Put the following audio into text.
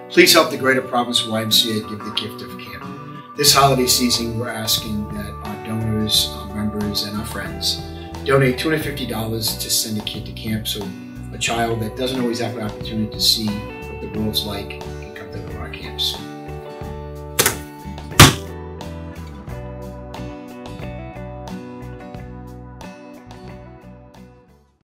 Please help the Greater Providence YMCA give the gift of camp. This holiday season, we're asking that our donors, our members, and our friends donate $250 to send a kid to camp so a child that doesn't always have an opportunity to see what the world's like can come to one of our camps.